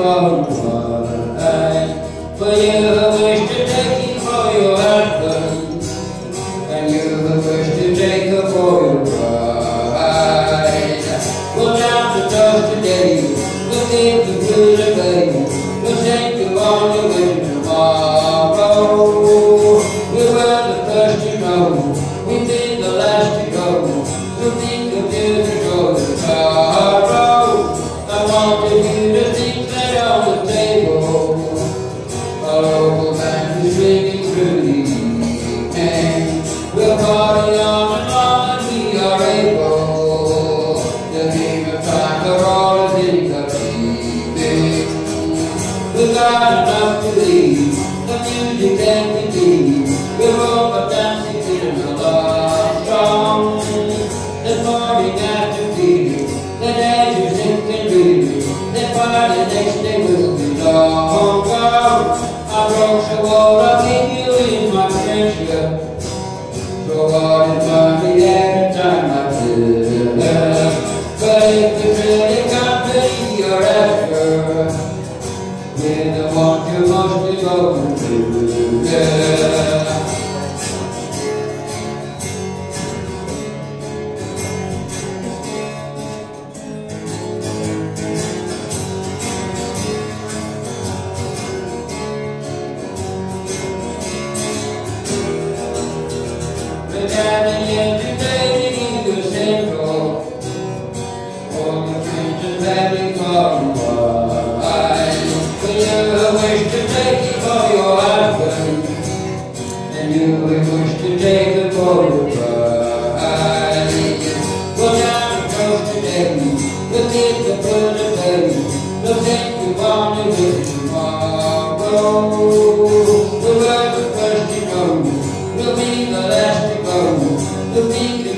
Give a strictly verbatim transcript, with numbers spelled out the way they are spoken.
for one night. For you wish to take him for your husband, and you wish to take her for your bride. We'll down the toast today, we'll give the blues away, we'll take you on your way tomorrow. We were the first to know, we'll be the last to go, we'll think of you to go to sorrow. I wanted you to think that on the table, a local band is ringing through the evening. We'll party on and on and we are able to leave a time for all of the evening. We've got enough to leave, the music can be deep. We're all but dancing in a love song. The morning after feeling, the days you think and dreaming, then by the next day will be long gone. I broke so all I keep you in my friendship. So what is money every time I feel it? But if it's really company you're after, we're the ones you're mostly going to get. We're gathering educating in the central, all the creatures having fun. When you wish to take it for your husband, and you wish to take it for your bride. We'll down the coast today, we'll get the bird of day, we'll take you on the way tomorrow. We were the first to know, we'll be the last to go, we'll be the